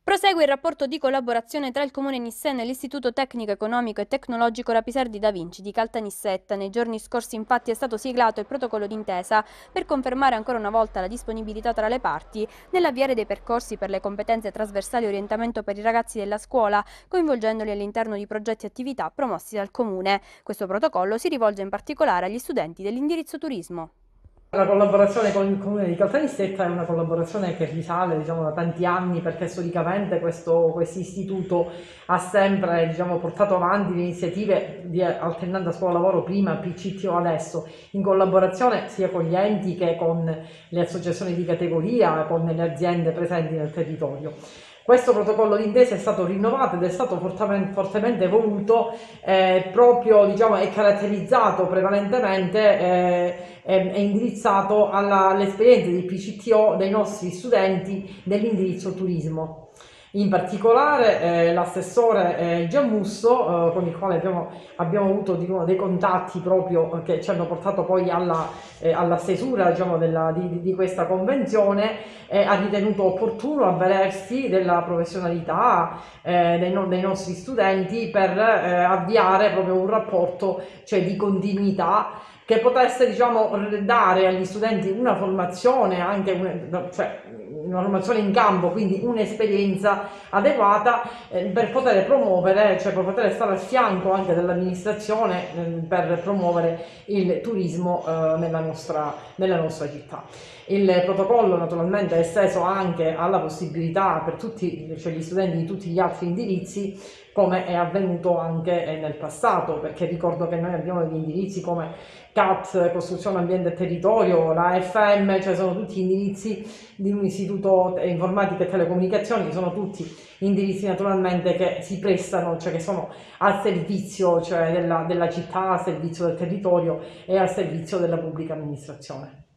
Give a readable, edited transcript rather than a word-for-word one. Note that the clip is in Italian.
Prosegue il rapporto di collaborazione tra il Comune Nissen e l'Istituto Tecnico Economico e Tecnologico Rapisar di Da Vinci di Caltanissetta. Nei giorni scorsi infatti è stato siglato il protocollo d'intesa per confermare ancora una volta la disponibilità tra le parti nell'avviare dei percorsi per le competenze trasversali e orientamento per i ragazzi della scuola, coinvolgendoli all'interno di progetti e attività promossi dal Comune. Questo protocollo si rivolge in particolare agli studenti dell'indirizzo turismo. La collaborazione con il comune di Caltanissetta è una collaborazione che risale, diciamo, da tanti anni, perché storicamente questo istituto ha sempre, diciamo, portato avanti le iniziative di alternanza scuola-lavoro, prima PCTO adesso, in collaborazione sia con gli enti che con le associazioni di categoria, con le aziende presenti nel territorio. Questo protocollo d'intesa è stato rinnovato ed è stato fortemente voluto, proprio, diciamo, è caratterizzato prevalentemente, è indirizzato alle esperienze di PCTO dei nostri studenti dell'indirizzo turismo. In particolare l'assessore Giammusso, con il quale abbiamo avuto dei contatti proprio che ci hanno portato poi alla stesura, diciamo, di questa convenzione, ha ritenuto opportuno avvalersi della professionalità dei nostri studenti per avviare proprio un rapporto, cioè, di continuità, che potesse, diciamo, dare agli studenti una formazione, anche una formazione in campo, quindi un'esperienza adeguata per poter promuovere, cioè per poter stare al fianco anche dell'amministrazione per promuovere il turismo nella nostra città. Il protocollo naturalmente è esteso anche alla possibilità per tutti, cioè gli studenti di tutti gli altri indirizzi, come è avvenuto anche nel passato, perché ricordo che noi abbiamo degli indirizzi come CAT, Costruzione, Ambiente e Territorio, la FM, cioè sono tutti indirizzi di un istituto informatica e telecomunicazioni, che sono tutti indirizzi naturalmente che si prestano, cioè che sono al servizio, cioè della città, al servizio del territorio e al servizio della pubblica amministrazione.